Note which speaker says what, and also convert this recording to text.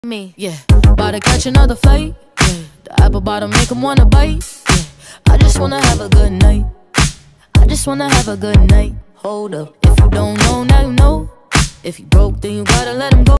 Speaker 1: Me, yeah, about to catch another fight. Yeah, the apple bottom make him wanna bite. Yeah, I just wanna have a good night. I just wanna have a good night. Hold up, if you don't know, now you know. If you broke, then you gotta let him go.